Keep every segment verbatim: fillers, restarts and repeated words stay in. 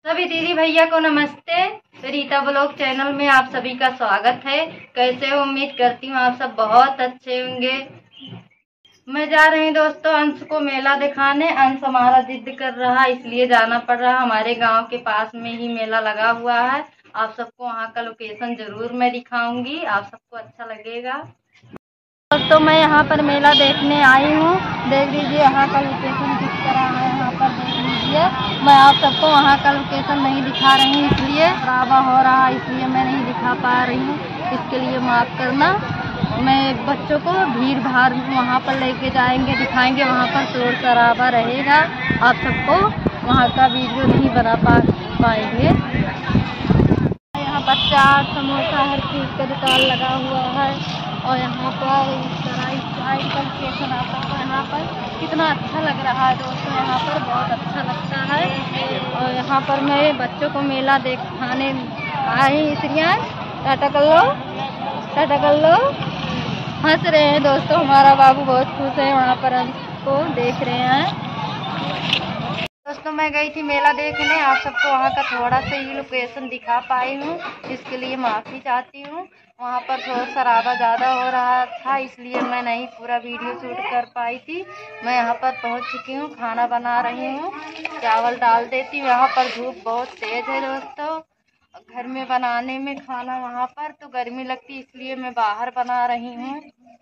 सभी दीदी भैया को नमस्ते। रीता ब्लॉग चैनल में आप सभी का स्वागत है। कैसे हो? उम्मीद करती हूँ आप सब बहुत अच्छे होंगे। मैं जा रही हूँ दोस्तों अंश को मेला दिखाने। अंश हमारा जिद कर रहा है इसलिए जाना पड़ रहा है। हमारे गांव के पास में ही मेला लगा हुआ है। आप सबको वहाँ का लोकेशन जरूर मैं दिखाऊंगी, आप सबको अच्छा लगेगा। दोस्तों मैं यहाँ पर मेला देखने आई हूँ। देख लीजिए यहाँ का लोकेशन किस तरह है। यहाँ पर देख लीजिए, मैं आप सबको वहाँ का लोकेशन नहीं दिखा रही हूँ इसलिए खराबा हो रहा है, इसलिए मैं नहीं दिखा पा रही हूँ। इसके लिए माफ़ करना। मैं बच्चों को भीड़ भाड़ वहाँ पर लेके जाएंगे, दिखाएंगे। वहाँ पर शोर शराबा रहेगा, आप सबको वहाँ का वीडियो नहीं बना पा पाएंगे। यहाँ पर चाट समोसा हर चीज़ का दुकान लगा हुआ है। और यहाँ पर इस तरह इस साइड का लोकेशन आता है। यहाँ पर कितना अच्छा लग रहा है दोस्तों, यहाँ पर बहुत अच्छा लगता है। और यहाँ पर मैं बच्चों को मेला दिखाने आई इसलिए टाटा कर लो, टाटा कर लो। हंस रहे हैं दोस्तों, हमारा बाबू बहुत खुश है। वहाँ पर हमको देख रहे हैं। दोस्तों मैं गई थी मेला देखने, आप सबको वहाँ का थोड़ा सा ही लोकेशन दिखा पाई हूँ, इसके लिए माफ़ी चाहती हूँ। वहाँ पर शोर शराबा ज़्यादा हो रहा था इसलिए मैं नहीं पूरा वीडियो शूट कर पाई थी। मैं यहाँ पर पहुँच चुकी हूँ, खाना बना रही हूँ, चावल डाल देती हूँ। यहाँ पर धूप बहुत तेज़ है दोस्तों, घर में बनाने में खाना वहाँ पर तो गर्मी लगती इसलिए मैं बाहर बना रही हूँ।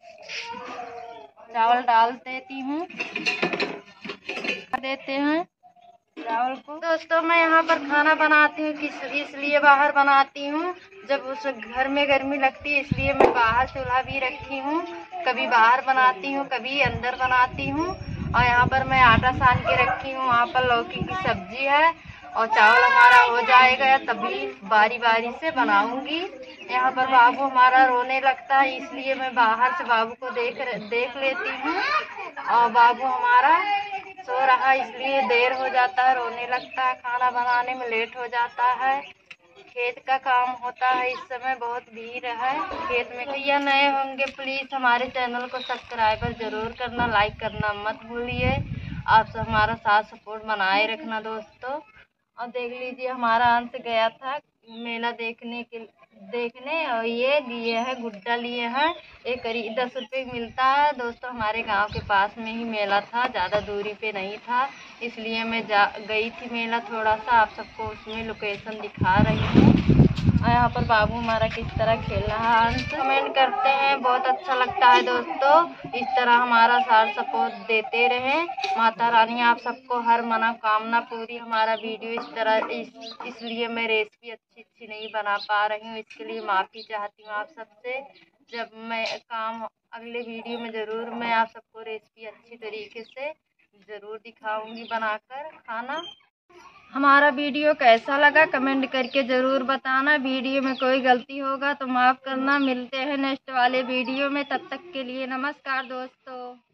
चावल डाल देती हूँ, देते हैं चावल को। दोस्तों मैं यहाँ पर खाना बनाती हूँ किस इसलिए बाहर बनाती हूँ। जब उस घर में गर्मी लगती है इसलिए मैं बाहर चूल्हा भी रखी हूँ। कभी बाहर बनाती हूँ, कभी अंदर बनाती हूँ। और यहाँ पर मैं आटा सान के रखी हूँ। वहाँ पर लौकी की सब्जी है और चावल हमारा हो जाएगा तभी बारी बारी से बनाऊंगी। यहाँ पर बाबू हमारा रोने लगता है इसलिए मैं बाहर से बाबू को देख देख लेती हूँ। और बाबू हमारा सो रहा इसलिए देर हो जाता है, रोने लगता है, खाना बनाने में लेट हो जाता है। खेत का काम होता है, इस समय बहुत भीड़ है खेत में। भैया नए होंगे प्लीज़ हमारे चैनल को सब्सक्राइबर जरूर करना, लाइक करना मत भूलिए। आप सब हमारा साथ सपोर्ट बनाए रखना दोस्तों। और देख लीजिए हमारा अंश गया था मेला देखने के देखने और ये लिए है गुड्डा लिए हैं। एक करीब दस रुपये मिलता है दोस्तों। हमारे गांव के पास में ही मेला था, ज़्यादा दूरी पे नहीं था इसलिए मैं जा गई थी मेला थोड़ा सा। आप सबको उसमें लोकेशन दिखा रही हूँ। और यहाँ पर बाबू हमारा किस तरह खेल रहा है। कमेंट करते हैं, बहुत अच्छा लगता है दोस्तों। इस तरह हमारा साथ सपोर्ट देते रहें। माता रानी आप सबको हर मनोकामना पूरी। हमारा वीडियो इस तरह इस, इसलिए मैं रेसिपी अच्छी अच्छी नहीं बना पा रही हूँ, इसके लिए माफ़ी चाहती हूँ आप सबसे। जब मैं काम अगले वीडियो में ज़रूर मैं आप सबको रेसिपी अच्छी तरीके से ज़रूर दिखाऊंगी बनाकर खाना। हमारा वीडियो कैसा लगा कमेंट करके ज़रूर बताना। वीडियो में कोई गलती होगा तो माफ़ करना। मिलते हैं नेक्स्ट वाले वीडियो में, तब तक के लिए नमस्कार दोस्तों।